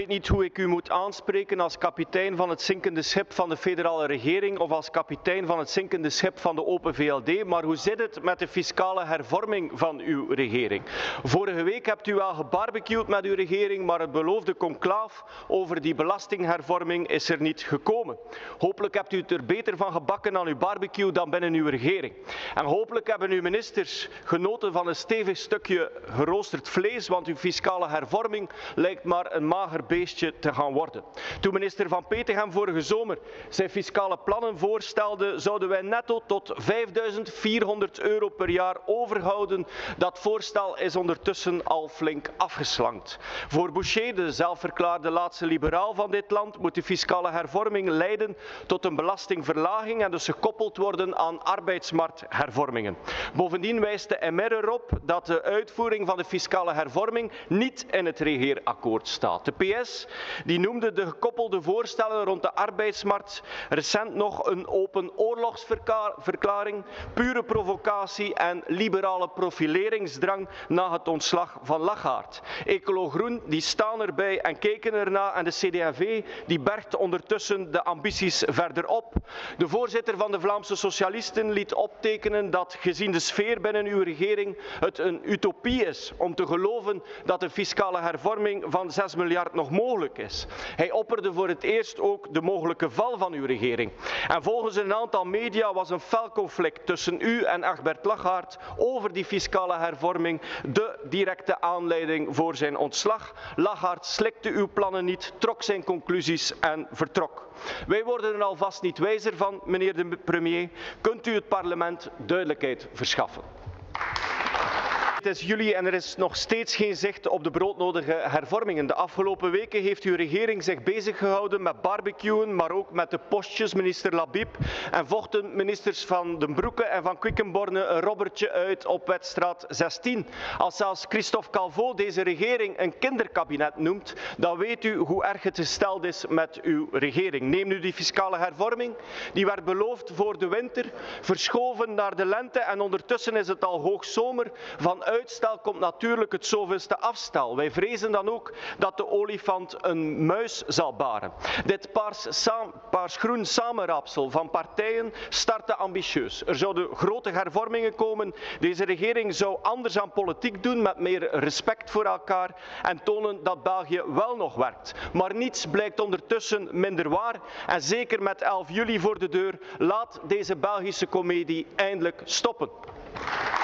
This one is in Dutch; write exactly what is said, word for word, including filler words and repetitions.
weet niet hoe ik u moet aanspreken als kapitein van het zinkende schip van de federale regering of als kapitein van het zinkende schip van de Open V L D, maar hoe zit het met de fiscale hervorming van uw regering? Vorige week hebt u wel gebarbecued met uw regering, maar het beloofde conclaaf over die belastinghervorming is er niet gekomen. Hopelijk hebt u het er beter van gebakken aan uw barbecue dan binnen uw regering. En hopelijk hebben uw ministers genoten van een stevig stukje geroosterd vlees, want uw fiscale hervorming lijkt maar een mager beestje te gaan worden. Toen minister Van Petegem vorige zomer zijn fiscale plannen voorstelde, zouden wij netto tot vijfduizend vierhonderd euro per jaar overhouden. Dat voorstel is ondertussen al flink afgeslankt. Voor Boucher, de zelfverklaarde laatste liberaal van dit land, moet de fiscale hervorming leiden tot een belastingverlaging en dus gekoppeld worden aan arbeidsmarkthervormingen. Bovendien wijst de M R erop dat de uitvoering van de fiscale hervorming niet in het regeerakkoord staat. De P S die noemde de gekoppelde voorstellen rond de arbeidsmarkt recent nog een open oorlogsverklaring, pure provocatie en liberale profileringsdrang na het ontslag van Lagarde. Ecolo Groen die staan erbij en kijken erna en de C D en V die bergt ondertussen de ambities verder op. De voorzitter van de Vlaamse Socialisten liet optekenen dat gezien de sfeer binnen uw regering het een utopie is om te geloven dat een fiscale hervorming van zes miljard nog mogelijk is. Hij opperde voor het eerst ook de mogelijke val van uw regering. En volgens een aantal media was een fel conflict tussen u en Egbert Lagarde over die fiscale hervorming de directe aanleiding voor zijn ontslag. Lagarde slikte uw plannen niet, trok zijn conclusies en vertrok. Wij worden er alvast niet wijzer van, meneer de premier. Kunt u het parlement duidelijkheid verschaffen? Het is juli en er is nog steeds geen zicht op de broodnodige hervormingen. De afgelopen weken heeft uw regering zich bezig gehouden met barbecuen, maar ook met de postjes, minister Labib, en vochten ministers Van den Broeke en Van Quickenborne een robbertje uit op Wetstraat zestien. Als zelfs Christophe Calvo deze regering een kinderkabinet noemt, dan weet u hoe erg het gesteld is met uw regering. Neem nu die fiscale hervorming, die werd beloofd voor de winter, verschoven naar de lente en ondertussen is het al hoogzomer. Van uitstel komt natuurlijk het zoveelste afstel. Wij vrezen dan ook dat de olifant een muis zal baren. Dit paars-groen samenraapsel van partijen startte ambitieus. Er zouden grote hervormingen komen. Deze regering zou anders aan politiek doen, met meer respect voor elkaar en tonen dat België wel nog werkt. Maar niets blijkt ondertussen minder waar. En zeker met elf juli voor de deur, laat deze Belgische komedie eindelijk stoppen.